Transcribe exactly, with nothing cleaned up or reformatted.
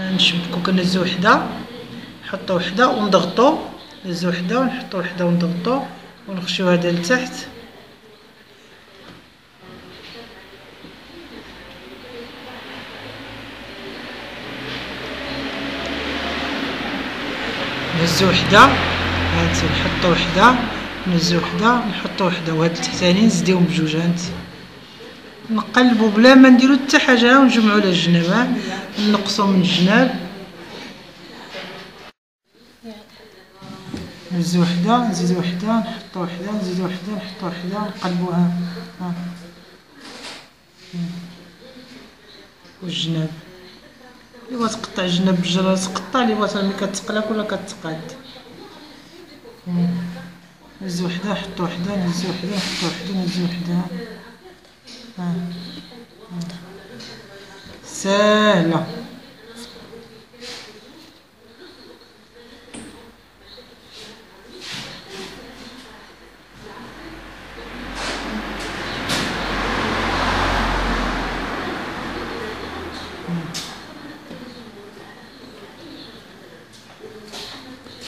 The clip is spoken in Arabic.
نشبكو كنهزو وحده نحطو وحده ونضغطو، نهزو وحده ونحطو وحده ونضغطو ونخشيو هذا لتحت. نهزو وحده هانتي نحطو وحده نهزو وحده نحطو وحده، وهاد التحتاني نزيديهم بجوج هانتي نقلبو بلا ما نديرو حتى حاجه ونجمعو على الجناب، نقصو من الجناب نهزو وحده نزيدو وحده نحطو وحده نزيدو وحده نحطو وحده نقلبوها ها والجناب. اللي بغات تقطع الجناب بالجره تقطع، اللي بغات ملي كتقلاك ولا كتقاد. نهزو وحده نحطو وحده نهزو وحده نحطو وحده نهزو وحده ها ساهله.